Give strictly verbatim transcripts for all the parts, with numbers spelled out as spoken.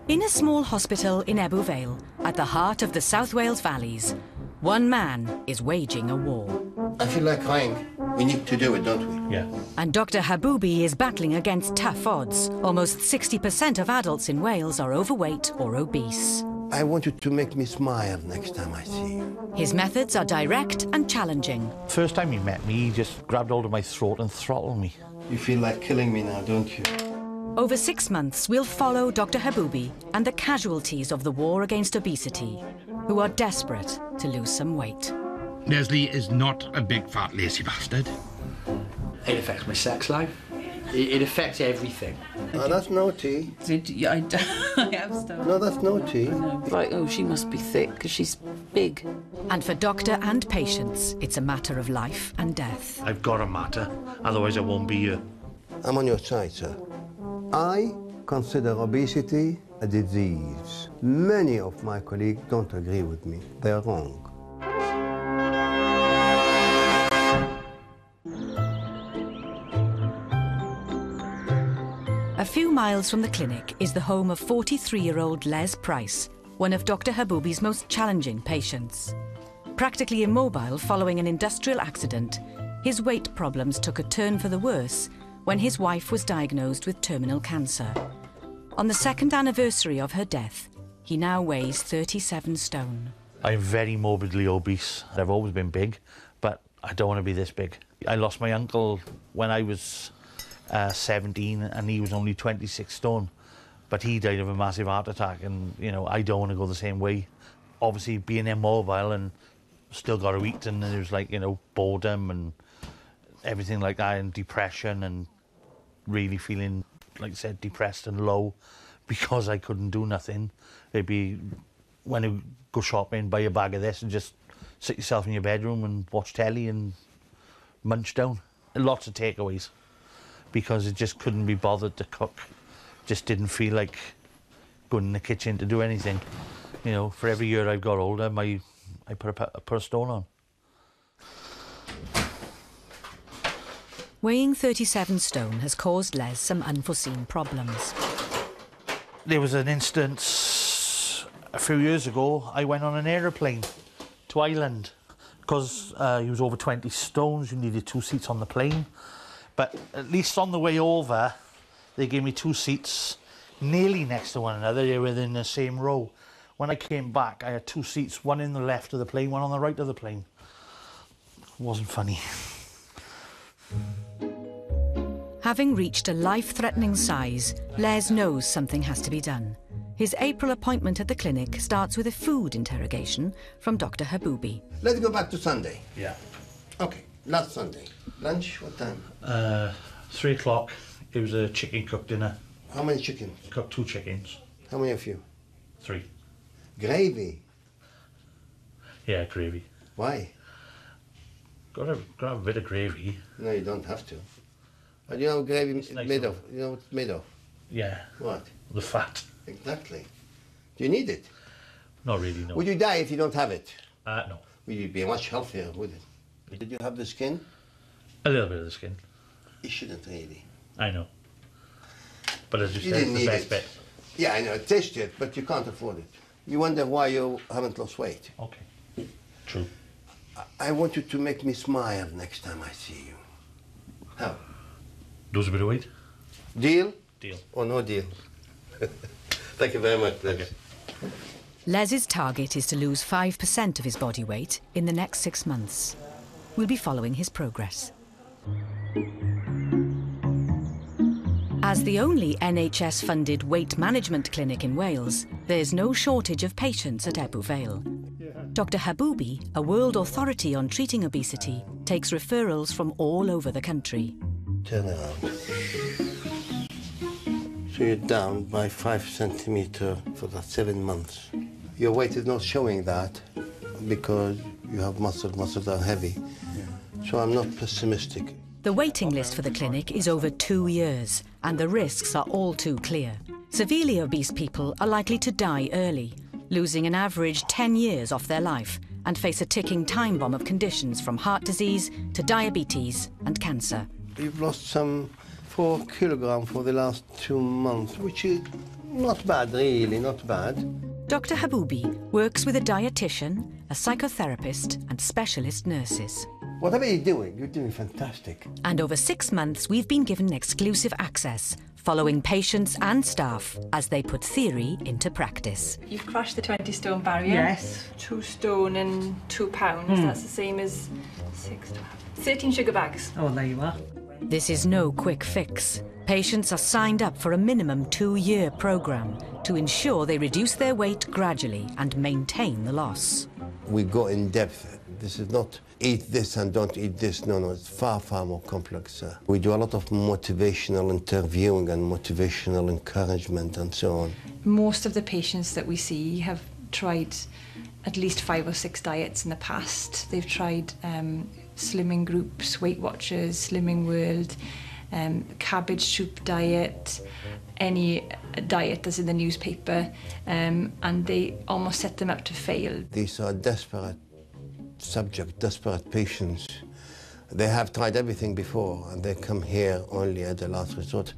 In a small hospital in Ebbw Vale, at the heart of the South Wales valleys, one man is waging a war. I feel like crying. We need to do it, don't we? Yeah. And Doctor Haboubi is battling against tough odds. Almost sixty percent of adults in Wales are overweight or obese. I want you to make me smile next time I see you. His methods are direct and challenging. First time he met me, he just grabbed hold of my throat and throttled me. You feel like killing me now, don't you? Over six months, we'll follow Doctor Haboubi and the casualties of the war against obesity, who are desperate to lose some weight. Leslie is not a big, fat, lazy bastard. It affects my sex life. It, it affects everything. Oh, that's naughty. Did you, I, I have stuff. No, that's naughty. No, like, oh, she must be thick because she's big. And for doctor and patients, it's a matter of life and death. I've got to matter, otherwise I won't be here. I'm on your side, sir. I consider obesity a disease. Many of my colleagues don't agree with me. They are wrong. A few miles from the clinic is the home of forty-three-year-old Les Price, one of Doctor Haboubi's most challenging patients. Practically immobile following an industrial accident, his weight problems took a turn for the worse when his wife was diagnosed with terminal cancer. On the second anniversary of her death, he now weighs thirty-seven stone. I'm very morbidly obese. I've always been big, but I don't want to be this big. I lost my uncle when I was uh, seventeen, and he was only twenty-six stone. But he died of a massive heart attack, and, you know, I don't want to go the same way. Obviously, being immobile and still got to eat, and there was, like, you know, boredom and everything like that, and depression, and really feeling, like I said, depressed and low because I couldn't do nothing. It'd be when you go shopping, buy a bag of this and just sit yourself in your bedroom and watch telly and munch down. Lots of takeaways because it just couldn't be bothered to cook. Just didn't feel like going in the kitchen to do anything. You know, for every year I've got older, my I put a, put a stone on. Weighing thirty-seven stone has caused Les some unforeseen problems. There was an instance a few years ago. I went on an aeroplane to Ireland because uh, he was over twenty stones. You needed two seats on the plane, but at least on the way over, they gave me two seats nearly next to one another. They were in the same row. When I came back, I had two seats, one in the left of the plane, one on the right of the plane. It wasn't funny. Having reached a life-threatening size, Les knows something has to be done. His April appointment at the clinic starts with a food interrogation from Doctor Haboubi. Let's go back to Sunday. Yeah. Okay, last Sunday. Lunch, what time? Uh, three o'clock. It was a chicken cooked dinner. How many chickens? Cooked two chickens. How many of you? Three. Gravy? Yeah, gravy. Why? Gotta, gotta have a bit of gravy. No, you don't have to. But you know what gravy is nice made though. of? You know what it's made of? Yeah. What? The fat. Exactly. Do you need it? Not really, no. Would you die if you don't have it? Uh, no. Would you be much healthier, would it? Did you have the skin? A little bit of the skin. You shouldn't really. I know. But as you, You said, didn't it's the need best it. bit. Yeah, I know, taste it, but you can't afford it. You wonder why you haven't lost weight. Okay. True. I, I want you to make me smile next time I see you. How? Lose a bit of weight? Deal? Deal. Or no deal? Thank you very much, Les. Okay. Les's target is to lose five percent of his body weight in the next six months. We'll be following his progress. As the only N H S-funded weight management clinic in Wales, there's no shortage of patients at Ebbw Vale. Doctor Haboubi, a world authority on treating obesity, takes referrals from all over the country. Turn around. So you're down by five centimeters for the seven months. Your weight is not showing that because you have muscles, muscles are heavy. So I'm not pessimistic. The waiting list for the clinic is over two years, and the risks are all too clear. Severely obese people are likely to die early, losing an average ten years off their life, and face a ticking time bomb of conditions from heart disease to diabetes and cancer. You've lost some four kilograms for the last two months, which is Not bad, really, not bad. Doctor Haboubi works with a dietitian, a psychotherapist and specialist nurses. Whatever you're doing, you're doing fantastic. And over six months, we've been given exclusive access, following patients and staff as they put theory into practice. You've crushed the twenty stone barrier. Yes. Two stone and two pounds. Mm. That's the same as six, twelve, thirteen sugar bags. Oh, there you are. This is no quick fix. Patients are signed up for a minimum two-year programme to ensure they reduce their weight gradually and maintain the loss. We go in depth. This is not eat this and don't eat this. No, no, it's far, far more complex. Uh, we do a lot of motivational interviewing and motivational encouragement and so on. Most of the patients that we see have tried at least five or six diets in the past. They've tried um, slimming groups, Weight Watchers, Slimming World, um, cabbage soup diet, any diet that's in the newspaper, um, and they almost set them up to fail. These are desperate subjects, desperate patients. They have tried everything before and they come here only at the last resort.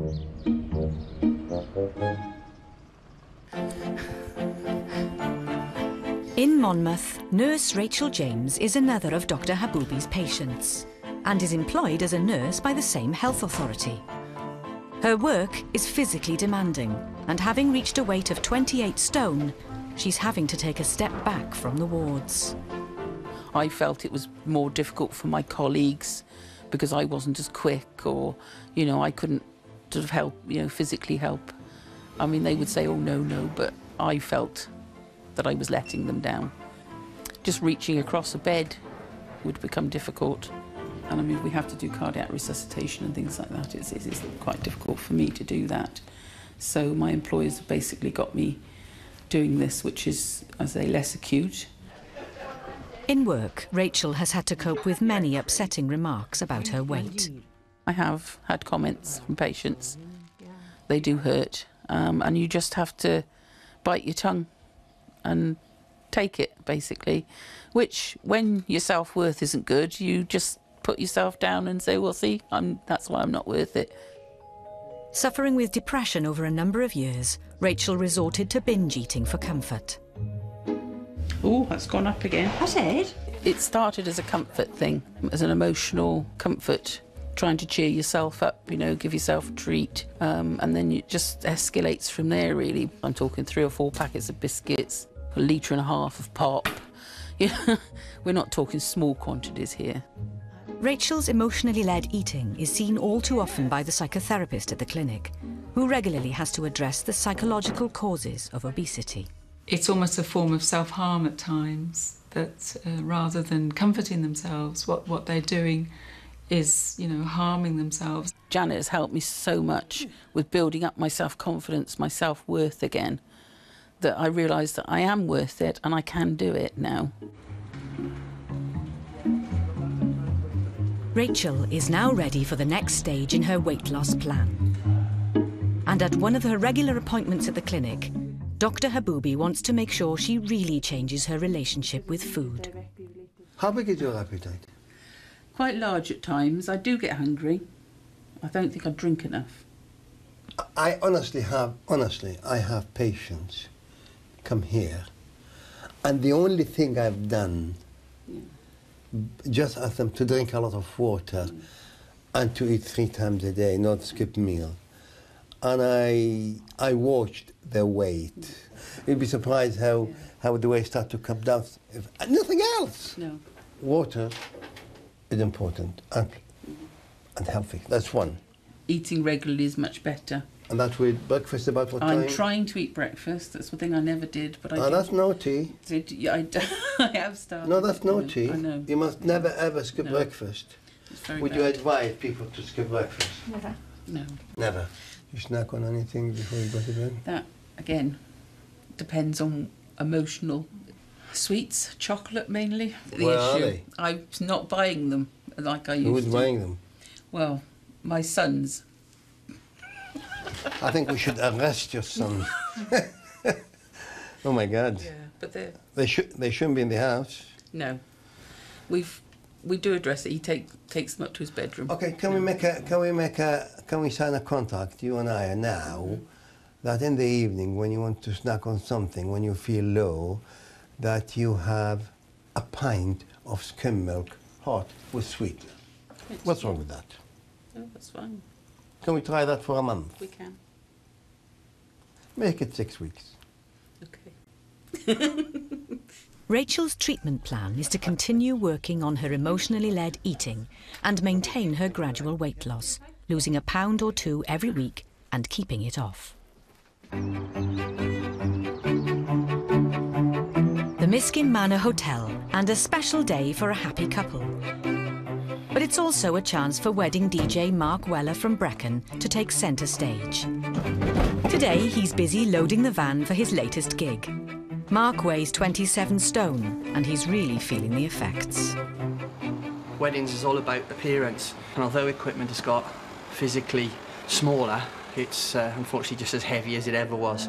In Monmouth, nurse Rachel James is another of Doctor Haboubi's patients and is employed as a nurse by the same health authority. Her work is physically demanding, and having reached a weight of twenty-eight stone, she's having to take a step back from the wards. I felt it was more difficult for my colleagues because I wasn't as quick, or, you know, I couldn't sort of help, you know, physically help. I mean, they would say, oh, no, no, but I felt that I was letting them down. Just reaching across a bed would become difficult. And I mean, we have to do cardiac resuscitation and things like that. It's, it's quite difficult for me to do that. So my employers basically got me doing this, which is, as I say, less acute. In work, Rachel has had to cope with many upsetting remarks about her weight. I have had comments from patients. They do hurt, um, and you just have to bite your tongue and take it, basically, which, when your self-worth isn't good, you just put yourself down and say, well, see, I'm, that's why I'm not worth it. Suffering with depression over a number of years, Rachel resorted to binge eating for comfort. Oh, that's gone up again. Has it? It started as a comfort thing, as an emotional comfort, trying to cheer yourself up, you know, give yourself a treat, um, and then it just escalates from there, really. I'm talking three or four packets of biscuits, a litre and a half of pop. You know, we're not talking small quantities here. Rachel's emotionally led eating is seen all too often by the psychotherapist at the clinic, who regularly has to address the psychological causes of obesity. It's almost a form of self-harm at times, that uh, rather than comforting themselves, what, what they're doing is, you know, harming themselves. Janet has helped me so much with building up my self-confidence, my self-worth again, that I realised that I am worth it and I can do it now. Rachel is now ready for the next stage in her weight loss plan. And at one of her regular appointments at the clinic, Doctor Haboubi wants to make sure she really changes her relationship with food. How big is your appetite? Quite large at times. I do get hungry. I don't think I drink enough. I honestly have, honestly, I have patients come here, and the only thing I've done, yeah. just ask them to drink a lot of water mm. and to eat three times a day, not skip meal. And I, I watched their weight. Mm. You'd be surprised how, yeah. how the weight starts to come down. If, nothing else. No. Water is important and, and healthy. That's one. Eating regularly is much better. And that's with breakfast about what I'm time? I'm trying to eat breakfast. That's one thing I never did, but I. Oh, did. That's naughty. Did, yeah, I, I have started. No, that's naughty. I know. You must never ever skip no. breakfast. It's very Would bad. you advise people to skip breakfast? Never. No. Never. You snack on anything before you go to bed? That, again, depends on emotional. Sweets, chocolate mainly. The Where issue. are they? I'm not buying them like I used to. Who's buying them? Well, my sons. I think we should arrest your son. Oh my God. Yeah, but they they should they shouldn't be in the house. No, we've we do address it. He take, takes them up to his bedroom. Okay, can we make a can we make a can we sign a contract, you and I, now, that in the evening when you want to snack on something, when you feel low, that you have a pint of skim milk, hot, with sweetener. What's wrong with that? No, that's fine. Can we try that for a month? We can. Make it six weeks. Okay. Rachel's treatment plan is to continue working on her emotionally led eating and maintain her gradual weight loss, losing a pound or two every week and keeping it off. The Miskin Manor Hotel, and a special day for a happy couple. But it's also a chance for wedding D J Mark Weller from Brecon to take centre stage. Today he's busy loading the van for his latest gig. Mark weighs twenty-seven stone and he's really feeling the effects. Weddings is all about appearance, and although equipment has got physically smaller, it's uh, unfortunately just as heavy as it ever was.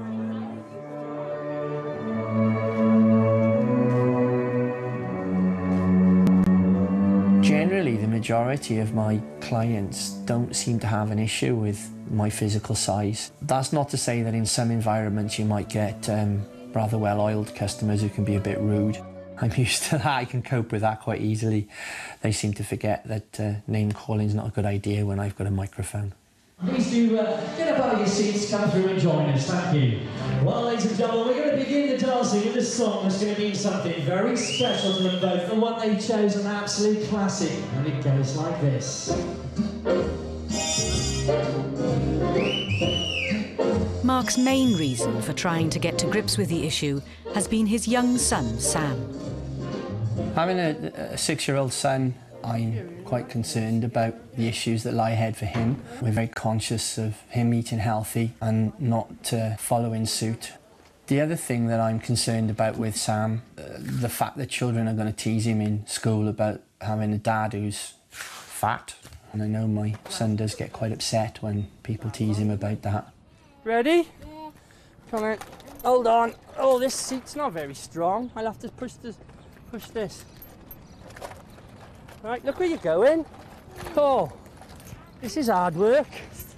Generally, the majority of my clients don't seem to have an issue with my physical size. That's not to say that in some environments you might get um, rather well-oiled customers who can be a bit rude. I'm used to that, I can cope with that quite easily. They seem to forget that uh, name-calling is not a good idea when I've got a microphone. Please do uh, get up out of your seats, come through and join us, thank you. Well, ladies and gentlemen, we're going to begin the dancing with a song that's going to mean something very special to them both. The one they chose, an absolute classic, and it goes like this. Mark's main reason for trying to get to grips with the issue has been his young son, Sam. Having a, a six-year-old son, I'm quite concerned about the issues that lie ahead for him. We're very conscious of him eating healthy and not uh, following suit. The other thing that I'm concerned about with Sam, uh, the fact that children are going to tease him in school about having a dad who's fat. And I know my son does get quite upset when people tease him about that. Ready? Yeah. Come on. Hold on. Oh, this seat's not very strong. I'll have to push this. Push this. Right, look where you're going. Oh, this is hard work.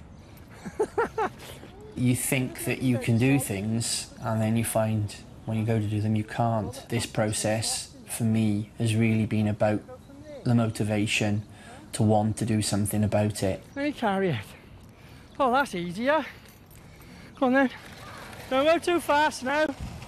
You think that you can do things, and then you find when you go to do them you can't. This process, for me, has really been about the motivation to want to do something about it. Let me carry it. Oh, that's easier. Come on then. Don't go too fast now.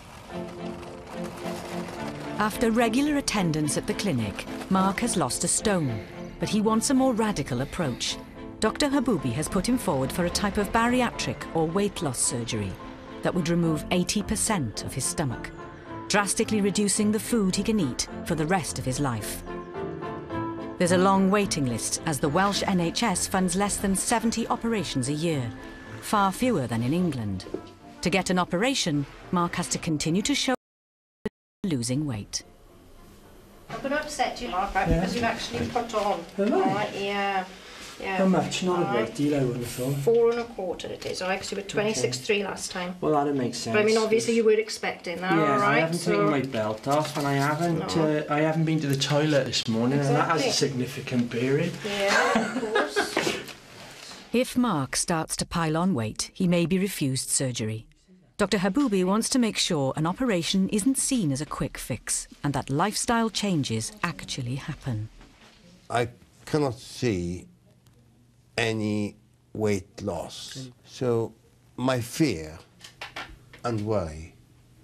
After regular attendance at the clinic, Mark has lost a stone, but he wants a more radical approach. Doctor Haboubi has put him forward for a type of bariatric or weight loss surgery that would remove eighty percent of his stomach, drastically reducing the food he can eat for the rest of his life. There's a long waiting list as the Welsh N H S funds less than seventy operations a year, far fewer than in England. To get an operation, Mark has to continue to show losing weight. I'm going to upset you, Mark, right, yeah. because you've actually put on. Am I? Right, yeah. Yeah. How much? Not right. a great deal, I would have thought. Four and a quarter it is, alright, because you were twenty-six three okay. last time. Well, that'd make sense. But I mean, obviously you were expecting that, yeah, alright? I haven't so... taken my belt off, and I haven't. No. Uh, I haven't been to the toilet this morning, exactly. and that has a significant period. Yeah, of course. If Mark starts to pile on weight, he may be refused surgery. Doctor Haboubi wants to make sure an operation isn't seen as a quick fix and that lifestyle changes actually happen. I cannot see any weight loss. So my fear and worry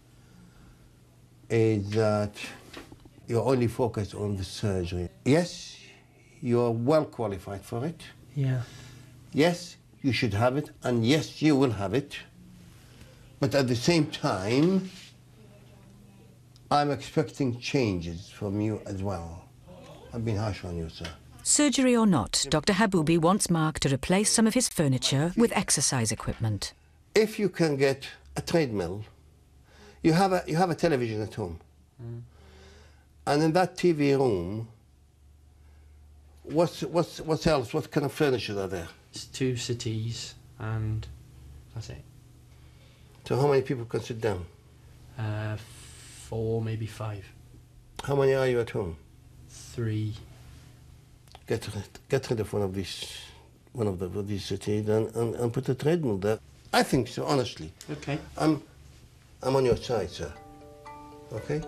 is that you're only focused on the surgery. Yes, you're well qualified for it. Yeah. Yes, you should have it, and yes, you will have it. But at the same time, I'm expecting changes from you as well. I've been harsh on you, sir. Surgery or not, Doctor Haboubi wants Mark to replace some of his furniture with exercise equipment. If you can get a treadmill, you have a, you have a television at home. Mm. And in that T V room, what's, what's, what's else? What kind of furniture are there? It's two settees and that's it. So how many people can sit down? Uh, four, maybe five. How many are you at home? Three. Get rid, get rid of one of these, one of, the, of these settees and, and, and put a treadmill there. I think so, honestly. Okay. I'm, I'm on your side, sir. Okay?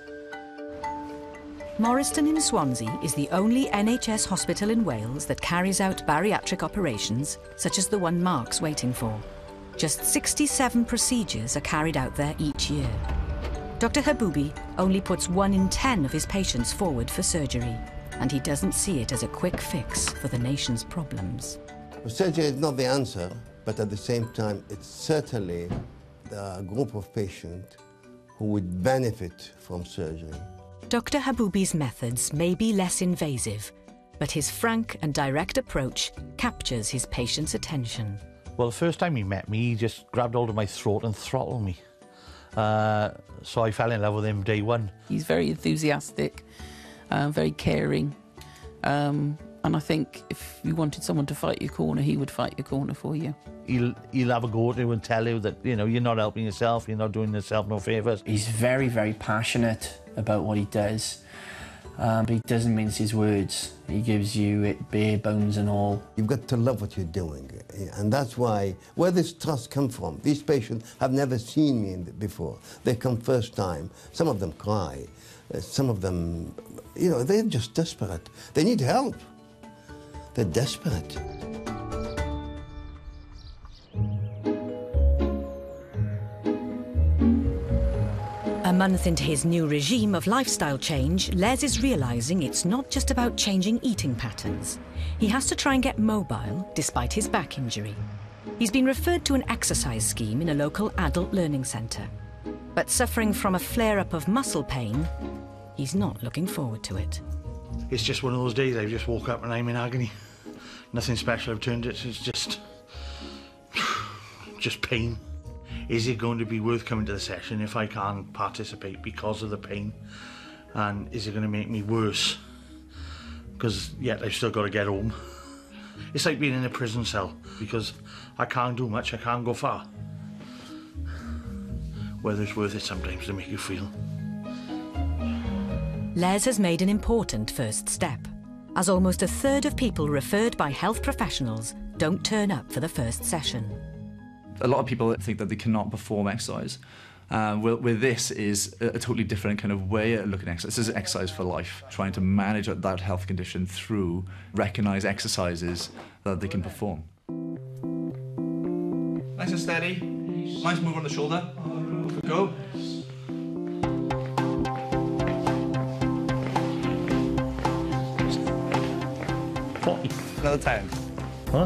Morriston in Swansea is the only N H S hospital in Wales that carries out bariatric operations, such as the one Mark's waiting for. Just sixty-seven procedures are carried out there each year. Doctor Haboubi only puts one in ten of his patients forward for surgery, and he doesn't see it as a quick fix for the nation's problems. Well, surgery is not the answer, but at the same time, it's certainly the group of patients who would benefit from surgery. Doctor Haboubi's methods may be less invasive, but his frank and direct approach captures his patient's attention. Well, the first time he met me, he just grabbed hold of my throat and throttled me. Uh, so I fell in love with him day one. He's very enthusiastic, uh, very caring, um, and I think if you wanted someone to fight your corner, he would fight your corner for you. He'll, he'll have a go at you and tell you that, you know, you're not helping yourself, you're not doing yourself no favours. He's very, very passionate about what he does, um, but he doesn't mince his words. He gives you it bare bones and all. You've got to love what you're doing, and that's why, where this trust comes from. These patients have never seen me in the, before. They come first time. Some of them cry. Uh, some of them, you know, they're just desperate. They need help. They're desperate. A month into his new regime of lifestyle change, Les is realising it's not just about changing eating patterns. He has to try and get mobile despite his back injury. He's been referred to an exercise scheme in a local adult learning centre. But suffering from a flare-up of muscle pain, he's not looking forward to it. It's just one of those days I just woke up and I'm in agony. Nothing special I've turned it, it's just... just pain. Is it going to be worth coming to the session if I can't participate because of the pain? And is it going to make me worse? Because yet I've still got to get home. It's like being in a prison cell because I can't do much, I can't go far. Whether it's worth it sometimes to make you feel. Les has made an important first step, as almost a third of people referred by health professionals don't turn up for the first session. A lot of people think that they cannot perform exercise. Um, well, with this is a, a totally different kind of way of looking at exercise. This is exercise for life, trying to manage that health condition through recognised exercises that they can perform. Nice and steady. Nice move on the shoulder. Go. forty. Another ten. Huh?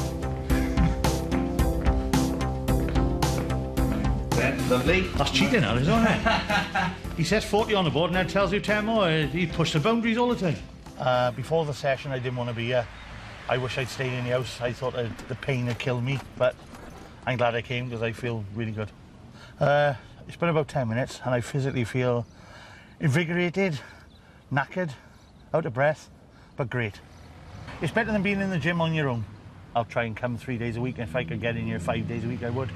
Lovely. That's cheating, that, isn't it? He says forty on the board and that tells you ten more. He pushed the boundaries all the time. Uh, before the session, I didn't want to be here. I wish I'd stayed in the house. I thought uh, the pain had killed me, but I'm glad I came because I feel really good. Uh, it's been about ten minutes and I physically feel invigorated, knackered, out of breath, but great. It's better than being in the gym on your own. I'll try and come three days a week, and if I could get in here five days a week, I would.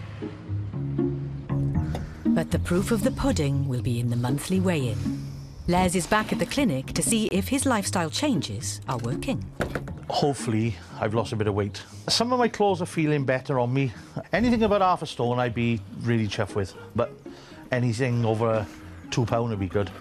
But the proof of the pudding will be in the monthly weigh-in. Les is back at the clinic to see if his lifestyle changes are working. Hopefully, I've lost a bit of weight. Some of my clothes are feeling better on me. Anything about half a stone I'd be really chuffed with, but anything over two pound would be good.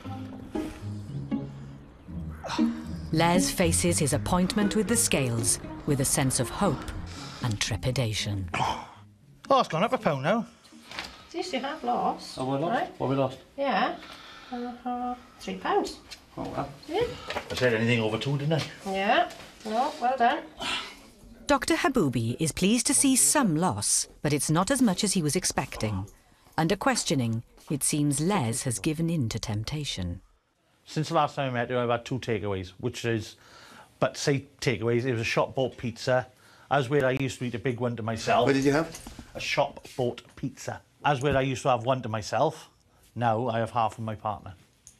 Les faces his appointment with the scales with a sense of hope and trepidation. Oh, it's gone up a pound now. Yes, you have lost. Oh, we lost? Right? What have we lost? Yeah. Uh, uh, three pounds. Oh, well. Yeah. I said anything over two, didn't I? Yeah. No, well done. Doctor Haboubi is pleased to see some loss, but it's not as much as he was expecting. Under questioning, it seems Les has given in to temptation. Since the last time I met you, I've had two takeaways, which is, but say takeaways, it was a shop-bought pizza. As where I used to eat a big one to myself. What did you have? A shop-bought pizza. As where I used to have one to myself, now I have half of my partner.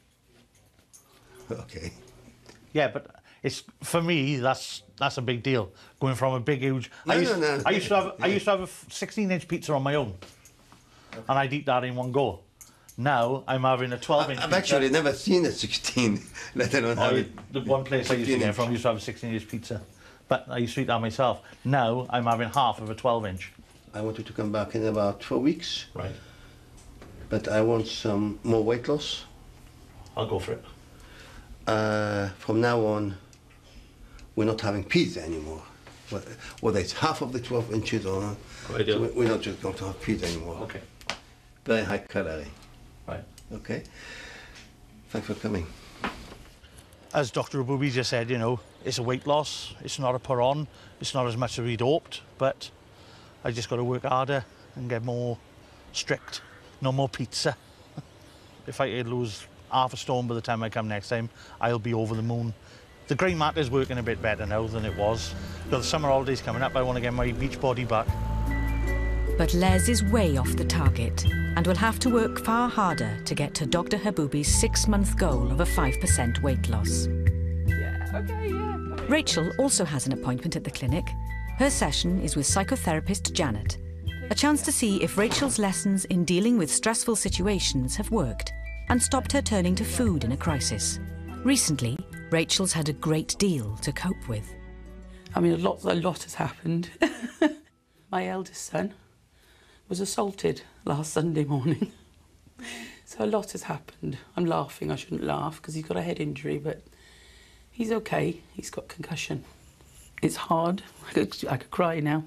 Okay. Yeah, but it's for me. That's that's a big deal. Going from a big, huge. No, I used, no, no. I used to have. I used to have a sixteen-inch pizza on my own, okay. And I'd eat that in one go. Now I'm having a twelve-inch. I've pizza. actually never seen a sixteen, let alone oh, have it. The one place I used to get from used to have a sixteen-inch pizza, but I used to eat that myself. Now I'm having half of a twelve-inch. I want you to come back in about four weeks. Right. But I want some more weight loss. I'll go for it. Uh, from now on, we're not having pizza anymore. Whether it's half of the twelve inches or not, so we're not just going to have pizza anymore. Okay. Very high calorie. Right. Okay. Thanks for coming. As Doctor Haboubi just said, you know, it's a weight loss. It's not a put on. It's not as much as we'd hoped, but I just got to work harder and get more strict. No more pizza. If I could lose half a stone by the time I come next time, I'll be over the moon. The grey matter's working a bit better now than it was. Got the summer holidays coming up, I want to get my beach body back. But Les is way off the target and will have to work far harder to get to Doctor Haboubi's six-month goal of a five percent weight loss. Yeah, okay, yeah. Rachel also has an appointment at the clinic. Her session is with psychotherapist Janet, a chance to see if Rachel's lessons in dealing with stressful situations have worked and stopped her turning to food in a crisis. Recently, Rachel's had a great deal to cope with. I mean, a lot, a lot has happened. My eldest son was assaulted last Sunday morning. So a lot has happened. I'm laughing, I shouldn't laugh because he's got a head injury, but he's okay. He's got concussion. It's hard. I could, I could cry now.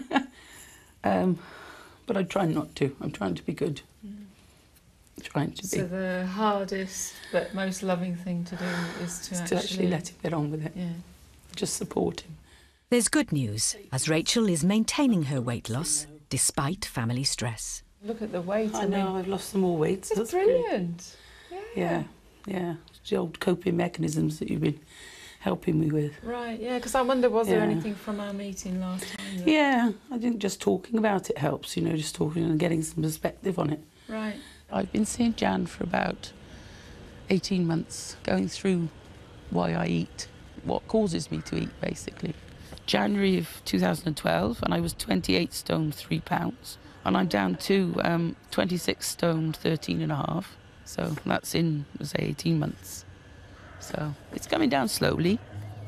um, but I try not to. I'm trying to be good. Mm. Trying to be. So the hardest but most loving thing to do is to, actually, to actually let him get on with it. Yeah. Just support him. There's good news, as Rachel is maintaining her weight loss despite family stress. Look at the weight. I, I know, mean, I've lost some more weight. So it's brilliant. Yeah. yeah, yeah. It's the old coping mechanisms that you've been helping me with. Right, yeah, because I wonder, was yeah. there anything from our meeting last time? That... Yeah, I think just talking about it helps, you know, just talking and getting some perspective on it. Right. I've been seeing Jan for about eighteen months, going through why I eat, what causes me to eat, basically. January of two thousand twelve, and I was twenty-eight stone, three pounds. And I'm down to um, twenty-six stone, thirteen and a half. So that's in, say, eighteen months. So it's coming down slowly.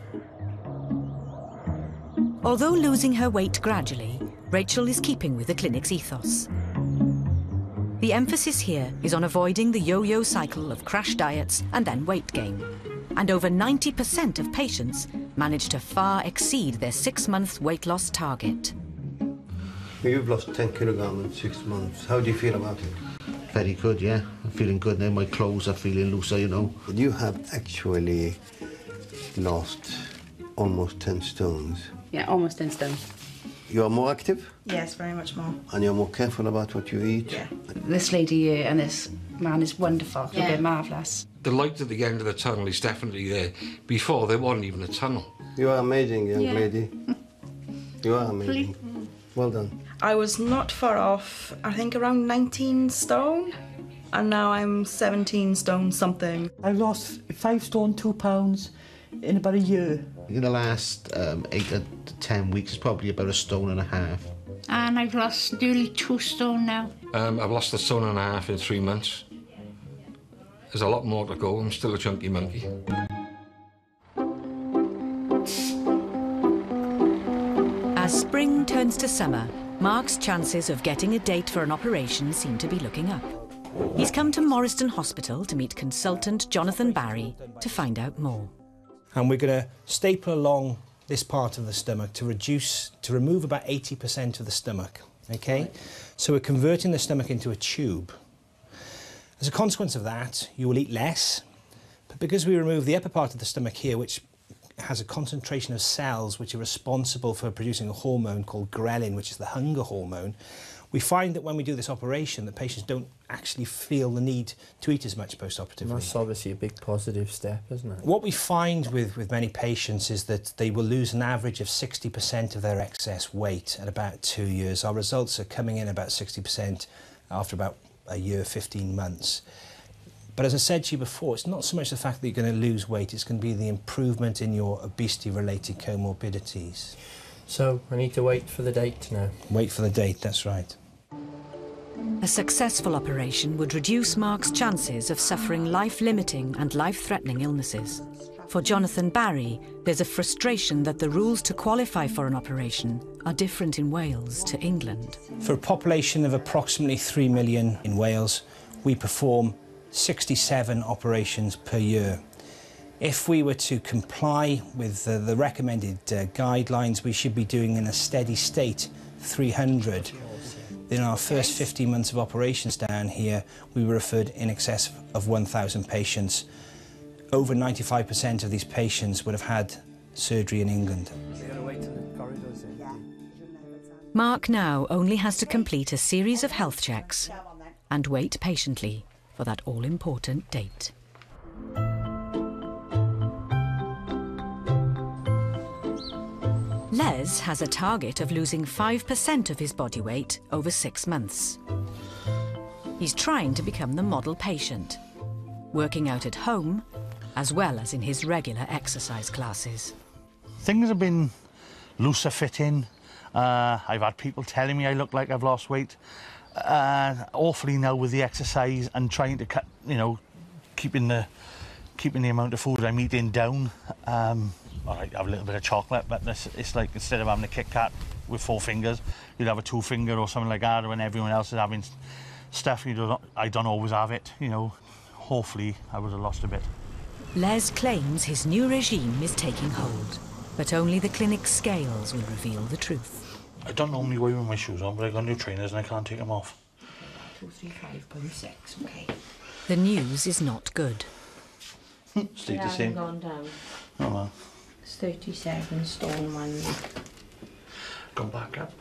Although losing her weight gradually, Rachel is keeping with the clinic's ethos. The emphasis here is on avoiding the yo-yo cycle of crash diets and then weight gain. And over ninety percent of patients manage to far exceed their six-month weight loss target. You've lost ten kilograms in six months. How do you feel about it? Very good, yeah. I'm feeling good now. My clothes are feeling looser, you know. You have actually lost almost ten stones. Yeah, almost ten stone. You are more active? Yes, very much more. And you're more careful about what you eat? Yeah. This lady here and this man is wonderful. Yeah. They're marvellous. The light at the end of the tunnel is definitely there. Before, there wasn't even a tunnel. You are amazing, young yeah. lady. You are amazing. Well done. I was not far off, I think around nineteen stone, and now I'm seventeen stone something. I lost five stone, two pounds in about a year. In the last um, eight to ten weeks, it's probably about a stone and a half. And I've lost nearly two stone now. Um, I've lost a stone and a half in three months. There's a lot more to go. I'm still a chunky monkey. As spring turns to summer, Mark's chances of getting a date for an operation seem to be looking up. He's come to Morriston Hospital to meet consultant Jonathan Barry to find out more. And we're going to staple along this part of the stomach to reduce, to remove about eighty percent of the stomach, okay? Right. So we're converting the stomach into a tube. As a consequence of that, you will eat less, but because we remove the upper part of the stomach here, which has a concentration of cells which are responsible for producing a hormone called ghrelin, which is the hunger hormone, we find that when we do this operation, that patients don't actually feel the need to eat as much post-operatively. That's obviously a big positive step, isn't it? What we find with, with many patients is that they will lose an average of sixty percent of their excess weight at about two years. Our results are coming in about sixty percent after about a year, fifteen months. But as I said to you before, it's not so much the fact that you're going to lose weight, it's going to be the improvement in your obesity-related comorbidities. So I need to wait for the date now? Wait for the date, that's right. A successful operation would reduce Mark's chances of suffering life-limiting and life-threatening illnesses. For Jonathan Barry, there's a frustration that the rules to qualify for an operation are different in Wales to England. For a population of approximately three million in Wales, we perform sixty-seven operations per year. If we were to comply with uh, the recommended uh, guidelines, we should be doing in a steady state three hundred. In our first fifteen months of operations down here, we were referred in excess of one thousand patients. Over ninety-five percent of these patients would have had surgery in England. Mark now only has to complete a series of health checks and wait patiently for that all-important date. Les has a target of losing five percent of his body weight over six months. He's trying to become the model patient, working out at home as well as in his regular exercise classes. Things have been looser fitting. Uh, I've had people telling me I look like I've lost weight. Uh, awfully now with the exercise and trying to cut, you know, keeping the keeping the amount of food I'm eating down. Um, all right, have a little bit of chocolate, but this, it's like instead of having a Kit Kat with four fingers, you'd have a two finger or something like that. When everyone else is having stuff, you don't, I don't always have it. You know, hopefully I would have lost a bit. Les claims his new regime is taking hold, but only the clinic's scales will reveal the truth. I don't normally wear my shoes on, but I've got new trainers and I can't take them off. two thirty-five point six, okay. The news is not good. Stay the same. Gone down. Oh well. It's thirty-seven stone one week. Gone back up.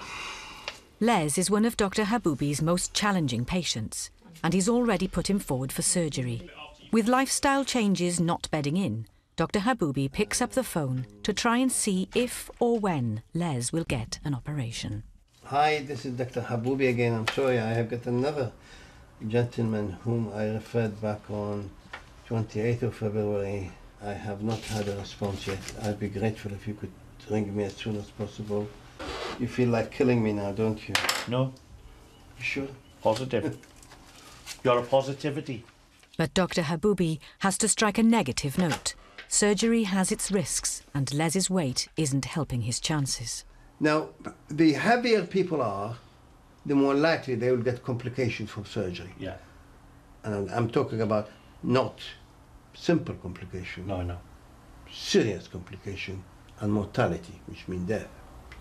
Les is one of Doctor Haboubi's most challenging patients, and he's already put him forward for surgery. With lifestyle changes not bedding in, Doctor Haboubi picks up the phone to try and see if or when Les will get an operation. Hi, this is Doctor Haboubi again. I'm sorry, I have got another gentleman whom I referred back on twenty-eighth of February. I have not had a response yet. I'd be grateful if you could ring me as soon as possible. You feel like killing me now, don't you? No. You sure? Positive. You're a positivity. But Doctor Haboubi has to strike a negative note. Surgery has its risks, and Les's weight isn't helping his chances. Now, the heavier people are, the more likely they will get complications from surgery. Yeah. And I'm, I'm talking about not simple complication. No, no. Serious complication and mortality, which means death.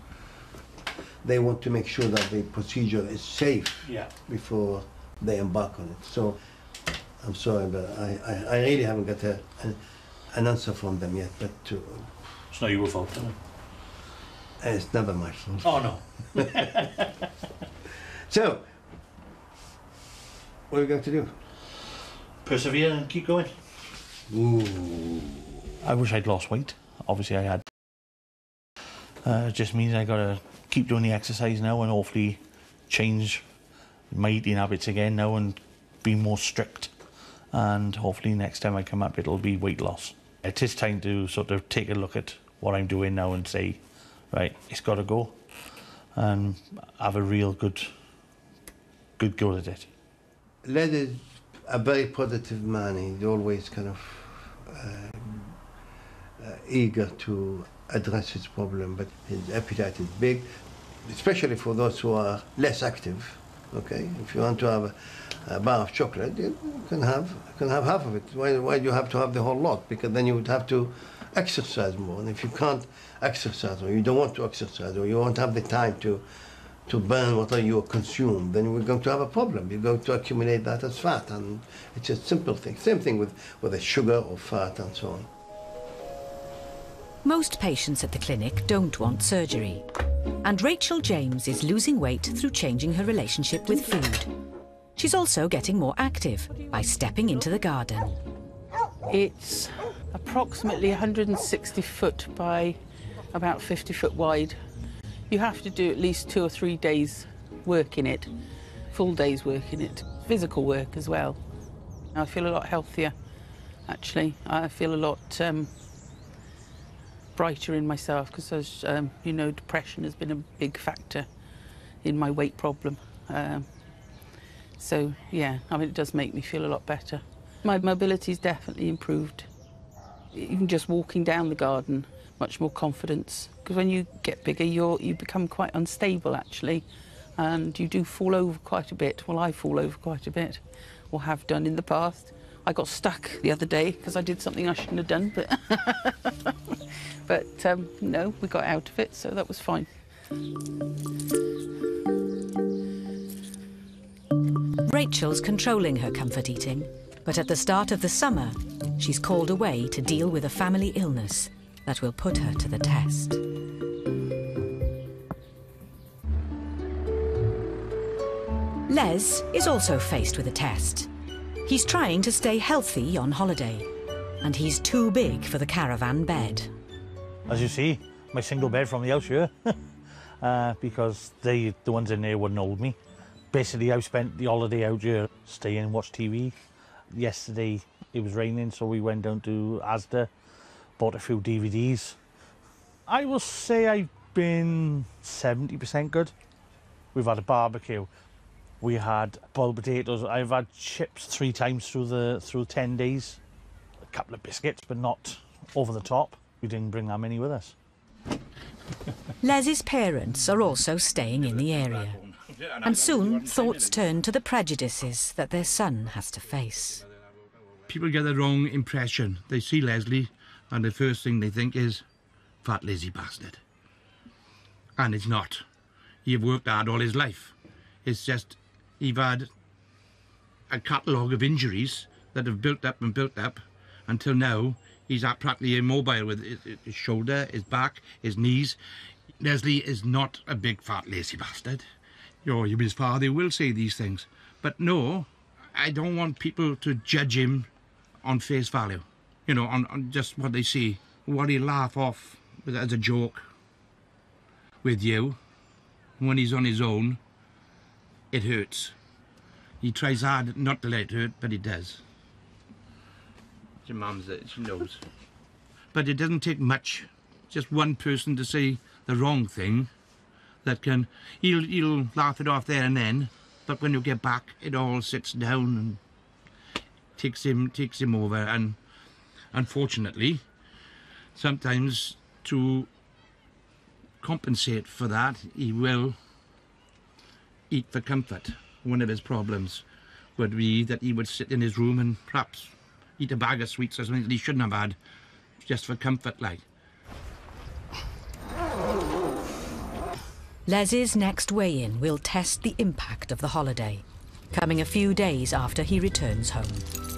They want to make sure that the procedure is safe yeah. before they embark on it. So, I'm sorry, but I, I, I really haven't got a, an, an answer from them yet. But to, it's not your fault, is it? It's never my fault. Oh no. So, what are we going to do? Persevere and keep going. Ooh. I wish I'd lost weight. Obviously I had. Uh, it just means I gotta keep doing the exercise now and hopefully change my eating habits again now and be more strict. And hopefully next time I come up it'll be weight loss. It is time to sort of take a look at what I'm doing now and say, right, it's got to go, and have a real good, good go at it. Les is a very positive man. He's always kind of uh, uh, eager to address his problem, but his appetite is big, especially for those who are less active. Okay, if you want to have a, a bar of chocolate, you can have you can have half of it. Why, why do you have to have the whole lot? Because then you would have to exercise more. And if you can't exercise, or you don't want to exercise, or you won't have the time to to burn what you consume, then we're going to have a problem. You're going to accumulate that as fat, and it's a simple thing. Same thing with with the sugar or fat and so on. Most patients at the clinic don't want surgery, and Rachel James is losing weight through changing her relationship with food. She's also getting more active by stepping into the garden. It's approximately one hundred sixty foot by about fifty foot wide. You have to do at least two or three days work in it, full days work in it, physical work as well. I feel a lot healthier, actually. I feel a lot um, brighter in myself because, as um, you know, depression has been a big factor in my weight problem. Um, so, yeah, I mean, it does make me feel a lot better. My mobility's definitely improved. Even just walking down the garden, much more confidence. Because when you get bigger, you're, you become quite unstable, actually. And you do fall over quite a bit. Well, I fall over quite a bit, or have done in the past. I got stuck the other day because I did something I shouldn't have done, but, but um, no, we got out of it, so that was fine. Rachel's controlling her comfort eating, but at the start of the summer, she's called away to deal with a family illness that will put her to the test. Les is also faced with a test. He's trying to stay healthy on holiday, and he's too big for the caravan bed. As you see, my single bed from the house here, uh, because they, the ones in there wouldn't hold me. Basically, I spent the holiday out here staying and watch T V. Yesterday, it was raining, so we went down to Asda, bought a few D V Ds. I will say I've been seventy percent good. We've had a barbecue. We had boiled potatoes. I've had chips three times through the through ten days. A couple of biscuits, but not over the top. We didn't bring that many with us. Les's parents are also staying in the area. And soon thoughts turn to the prejudices that their son has to face. People get the wrong impression. They see Leslie and the first thing they think is, fat lazy bastard. And it's not. You've worked hard all his life. It's just, you've had a catalogue of injuries that have built up and built up until now he's practically immobile with his, his shoulder, his back, his knees. Leslie is not a big fat lazy bastard. You know, his father will say these things. But no, I don't want people to judge him on face value. You know, on, on just what they see. What he laugh off as a joke with you. When he's on his own, it hurts. He tries hard not to let it hurt, but he does. Your mum's it, she knows. But it doesn't take much. Just one person to say the wrong thing that can, he'll, he'll laugh it off there and then, but when you get back, it all sits down and takes him, takes him over. And unfortunately, sometimes to compensate for that, he will eat for comfort. One of his problems would be that he would sit in his room and perhaps eat a bag of sweets or something that he shouldn't have had, just for comfort, like. Les's next weigh-in will test the impact of the holiday, coming a few days after he returns home.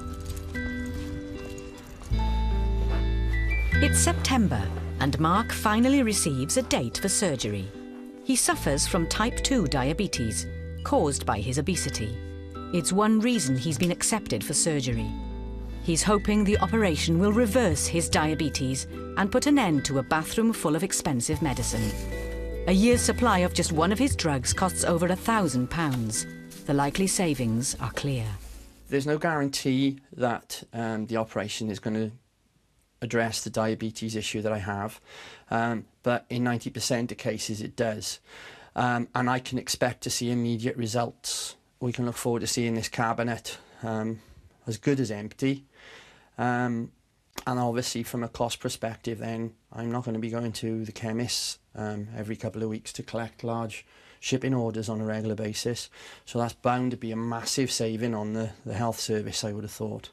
It's September, and Mark finally receives a date for surgery. He suffers from type two diabetes, caused by his obesity. It's one reason he's been accepted for surgery. He's hoping the operation will reverse his diabetes and put an end to a bathroom full of expensive medicine. A year's supply of just one of his drugs costs over a thousand pounds. The likely savings are clear. There's no guarantee that um, the operation is going to address the diabetes issue that I have, um, but in ninety percent of cases it does. Um, and I can expect to see immediate results. We can look forward to seeing this cabinet um, as good as empty. Um, and obviously from a cost perspective then, I'm not going to be going to the chemists um, every couple of weeks to collect large shipping orders on a regular basis. So that's bound to be a massive saving on the, the health service, I would have thought.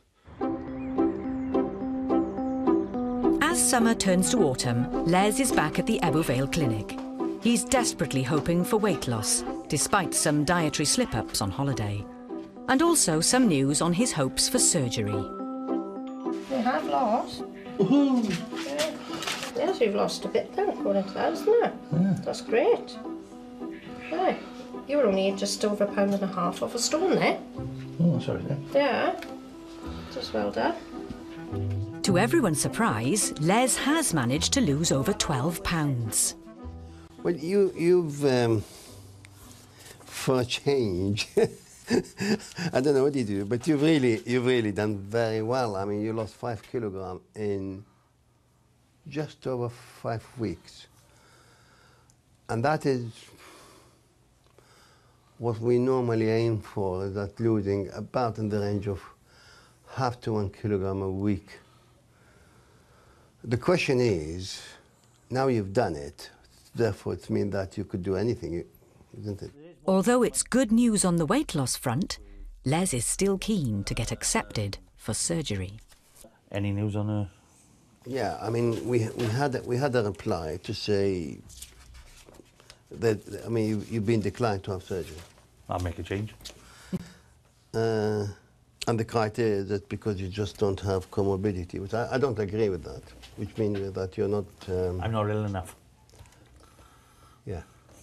As summer turns to autumn, Les is back at the Ebbw Vale clinic. He's desperately hoping for weight loss, despite some dietary slip-ups on holiday. And also some news on his hopes for surgery. You have lost? Yeah. Yes, you've lost a bit then, according to that, isn't it? Yeah. That's great. Right. You were only just over a pound and a half off a stone there. Oh, sorry then. Yeah. Just well done. To everyone's surprise, Les has managed to lose over twelve pounds. Well, you, you've, um, for a change, I don't know what you do, but you've really, you've really done very well. I mean, you lost five kilograms in just over five weeks. And that is what we normally aim for, is that losing about in the range of half to one kilogram a week. The question is, now you've done it, therefore it means that you could do anything, isn't it? Although it's good news on the weight loss front, Les is still keen to get accepted for surgery. Any news on her? Yeah, I mean, we we had we had a reply to say that, I mean, you, you've been declined to have surgery. I'll make a change. uh, and the criteria is that because you just don't have comorbidity, which I, I don't agree with that, which means that you're not... Um, I'm not ill enough. Yeah.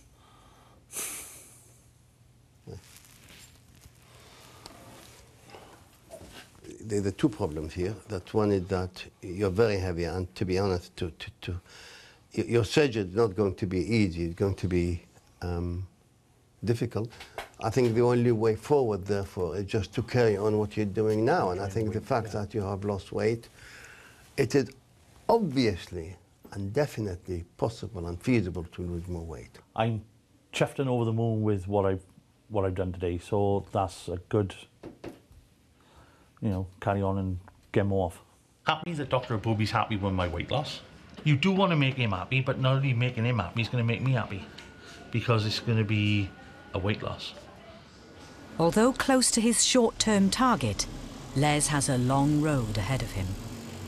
There are two problems here. That one is that you're very heavy, and to be honest, to, to, to your surgery is not going to be easy. It's going to be um, difficult. I think the only way forward, therefore, is just to carry on what you're doing now. And I think the fact that you have lost weight, it is obviously and definitely possible and feasible to lose more weight. I'm chuffed and over the moon with what I've what I've done today. So that's a good. You know, carry on and get more off. Happy that Doctor Haboobi's happy with my weight loss. You do want to make him happy, but not only making him happy, it's going to make me happy because it's going to be a weight loss. Although close to his short-term target, Les has a long road ahead of him.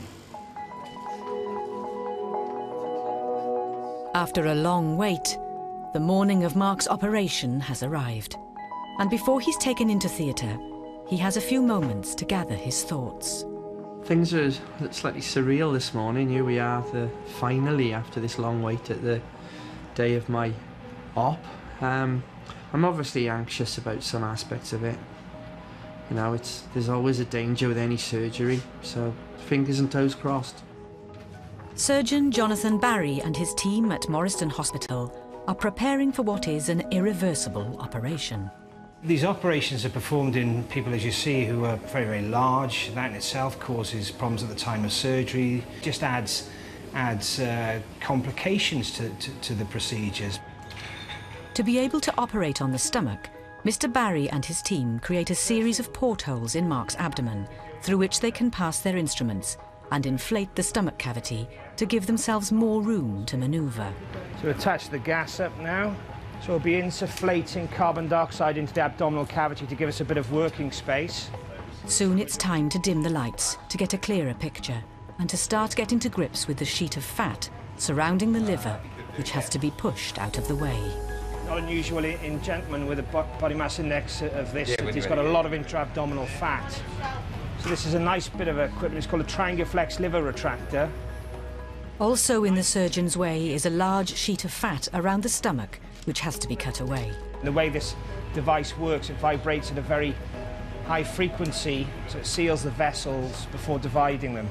After a long wait, the morning of Mark's operation has arrived. And before he's taken into theatre, he has a few moments to gather his thoughts. Things are slightly surreal this morning. Here we are, the, finally, after this long wait at the day of my op. Um, I'm obviously anxious about some aspects of it. You know, it's, there's always a danger with any surgery, so fingers and toes crossed. Surgeon Jonathan Barry and his team at Morriston Hospital are preparing for what is an irreversible operation. These operations are performed in people, as you see, who are very, very large. That in itself causes problems at the time of surgery. Just adds, adds uh, complications to, to, to the procedures. To be able to operate on the stomach, Mister Barry and his team create a series of portholes in Mark's abdomen through which they can pass their instruments and inflate the stomach cavity to give themselves more room to manoeuvre. So attach the gas up now. So we'll be insufflating carbon dioxide into the abdominal cavity to give us a bit of working space. Soon it's time to dim the lights to get a clearer picture and to start getting to grips with the sheet of fat surrounding the liver, which has to be pushed out of the way. Not unusual in gentlemen with a body mass index of this, yeah, he's got a lot of intra-abdominal fat. So this is a nice bit of equipment. It's called a Trianguflex liver retractor. Also in the surgeon's way is a large sheet of fat around the stomach, which has to be cut away. The way this device works, it vibrates at a very high frequency, so it seals the vessels before dividing them.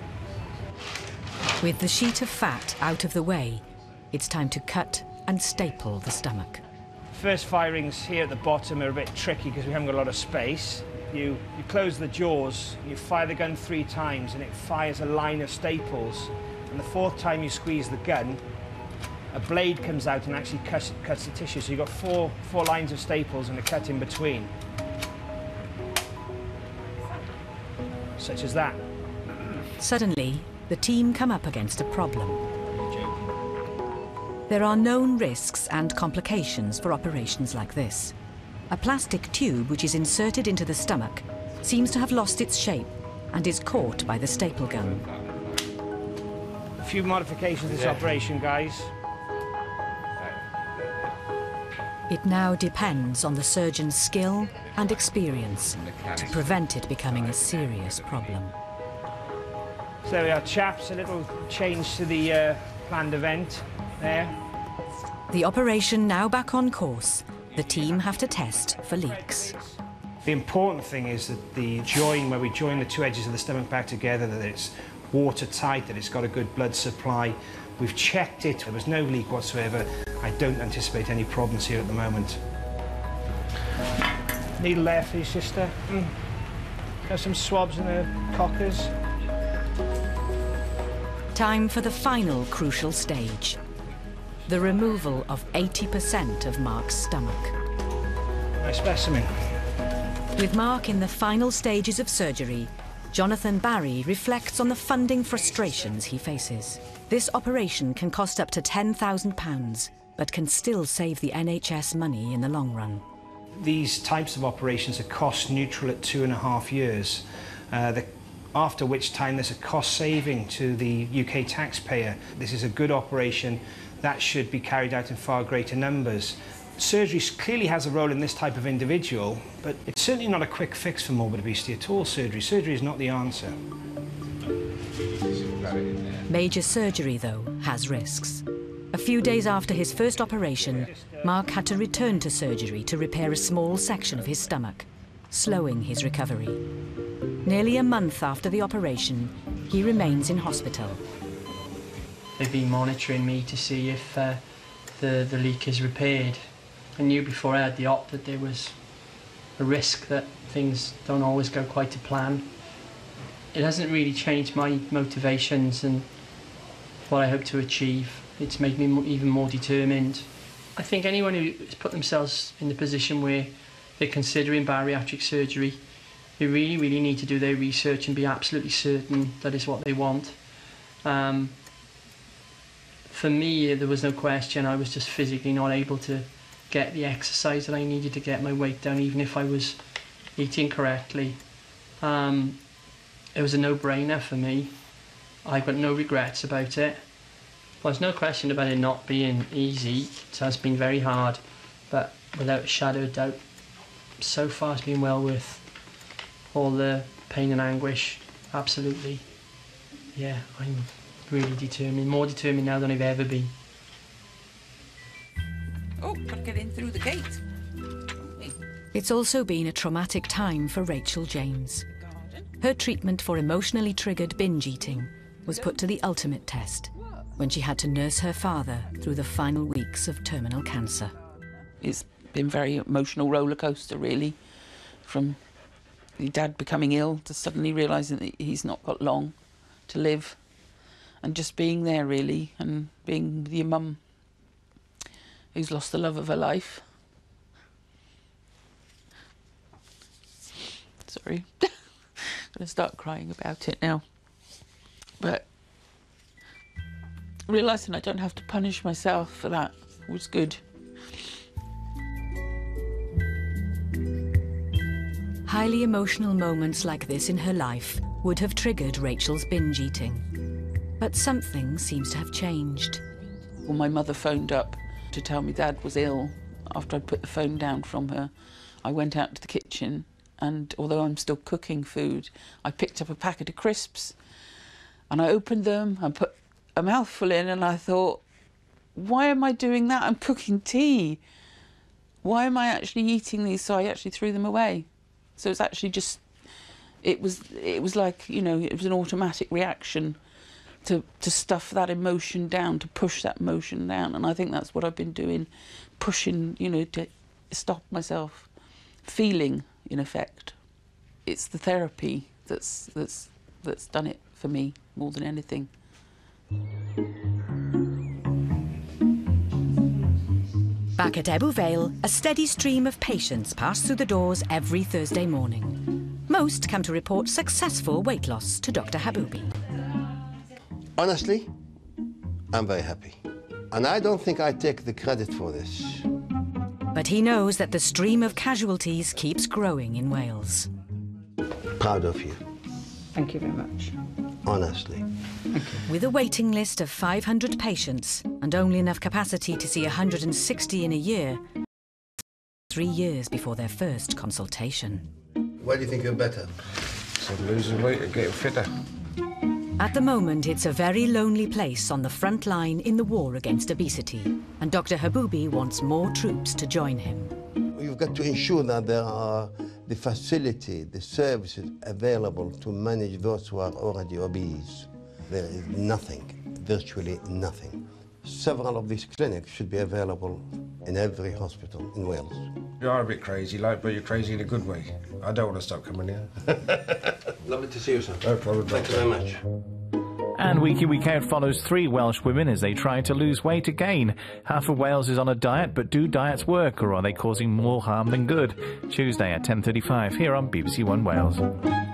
With the sheet of fat out of the way, it's time to cut and staple the stomach. First firings here at the bottom are a bit tricky because we haven't got a lot of space. You, you close the jaws, you fire the gun three times and it fires a line of staples. And the fourth time you squeeze the gun, a blade comes out and actually cuts, cuts the tissue. So you've got four, four lines of staples and a cut in between. Such as that. Suddenly, the team come up against a problem. There are known risks and complications for operations like this. A plastic tube which is inserted into the stomach seems to have lost its shape and is caught by the staple gun. A few modifications to this yeah. operation, guys. It now depends on the surgeon's skill and experience to prevent it becoming a serious problem. So there we are, chaps, a little change to the uh, planned event there. The operation now back on course, the team have to test for leaks. The important thing is that the join, where we join the two edges of the stomach back together, that it's watertight, that it's got a good blood supply. We've checked it, there was no leak whatsoever. I don't anticipate any problems here at the moment. Needle there for you, sister. Mm. Got some swabs in the cockers. Time for the final crucial stage. The removal of eighty percent of Mark's stomach. Nice specimen. With Mark in the final stages of surgery, Jonathan Barry reflects on the funding frustrations he faces. This operation can cost up to ten thousand pounds, but can still save the N H S money in the long run. These types of operations are cost neutral at two and a half years, uh, the, after which time there's a cost saving to the U K taxpayer. This is a good operation that should be carried out in far greater numbers. Surgery clearly has a role in this type of individual, but it's certainly not a quick fix for morbid obesity at all, surgery. Surgery is not the answer. Major surgery, though, has risks. A few days after his first operation, Mark had to return to surgery to repair a small section of his stomach, slowing his recovery. Nearly a month after the operation, he remains in hospital. They've been monitoring me to see if uh, the, the leak is repaired. I knew before I had the op that there was a risk that things don't always go quite to plan. It hasn't really changed my motivations and what I hope to achieve. It's made me even more determined. I think anyone who has put themselves in the position where they're considering bariatric surgery, they really, really need to do their research and be absolutely certain that is what they want. Um, for me, there was no question. I was just physically not able to get the exercise that I needed to get my weight down, even if I was eating correctly. Um, it was a no-brainer for me. I've got no regrets about it. There's no question about it not being easy. It has been very hard, but without a shadow of doubt, so far it's been well worth all the pain and anguish. Absolutely. Yeah, I'm really determined, more determined now than I've ever been. Oh, gotta get in through the gate. It's also been a traumatic time for Rachel James. Her treatment for emotionally triggered binge eating was put to the ultimate test when she had to nurse her father through the final weeks of terminal cancer. It's been a very emotional roller coaster, really, from your dad becoming ill to suddenly realising that he's not got long to live, and just being there, really, and being with your mum who's lost the love of her life. Sorry. I'm going to start crying about it now. But realising I don't have to punish myself for that was good. Highly emotional moments like this in her life would have triggered Rachel's binge eating. But something seems to have changed. Well, my mother phoned up to tell me Dad was ill. After I'd put the phone down from her, I went out to the kitchen, and although I'm still cooking food, I picked up a packet of crisps and I opened them and put a mouthful in, and I thought, why am I doing that? I'm cooking tea. Why am I actually eating these? So I actually threw them away. So it's actually just, it was, it was like, you know, it was an automatic reaction to, to stuff that emotion down, to push that emotion down. And I think that's what I've been doing, pushing, you know, to stop myself feeling, in effect. It's the therapy that's, that's, that's done it for me more than anything. Back at Ebbw Vale, a steady stream of patients pass through the doors every Thursday morning. Most come to report successful weight loss to Doctor Habooby. Honestly, I'm very happy. And I don't think I take the credit for this. But he knows that the stream of casualties keeps growing in Wales. Proud of you. Thank you very much. Honestly. With a waiting list of five hundred patients and only enough capacity to see one hundred sixty in a year, three years before their first consultation. Why do you think you're better? So I'm losing weight and getting fitter. At the moment, it's a very lonely place on the front line in the war against obesity, and Doctor Habooby wants more troops to join him. You've got to ensure that there are the facility, the services available to manage those who are already obese. There is nothing, virtually nothing. Several of these clinics should be available in every hospital in Wales. You are a bit crazy, like, but you're crazy in a good way. I don't want to stop coming here. Lovely to see you, sir. No problem. Thank you very much. And Weeky Week Out follows three Welsh women as they try to lose weight again. Half of Wales is on a diet, but do diets work, or are they causing more harm than good? Tuesday at ten thirty-five here on B B C One Wales.